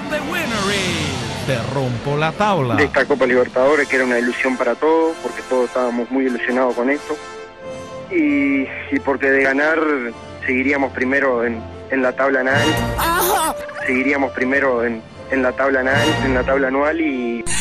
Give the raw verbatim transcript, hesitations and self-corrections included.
And the winner is... Te rompo la tabla. De esta Copa Libertadores, que era una ilusión para todos, porque todos estábamos muy ilusionados con esto. Y, y porque de ganar seguiríamos primero en, en la tabla anual. Seguiríamos primero en, en la tabla anual, en la tabla anual y...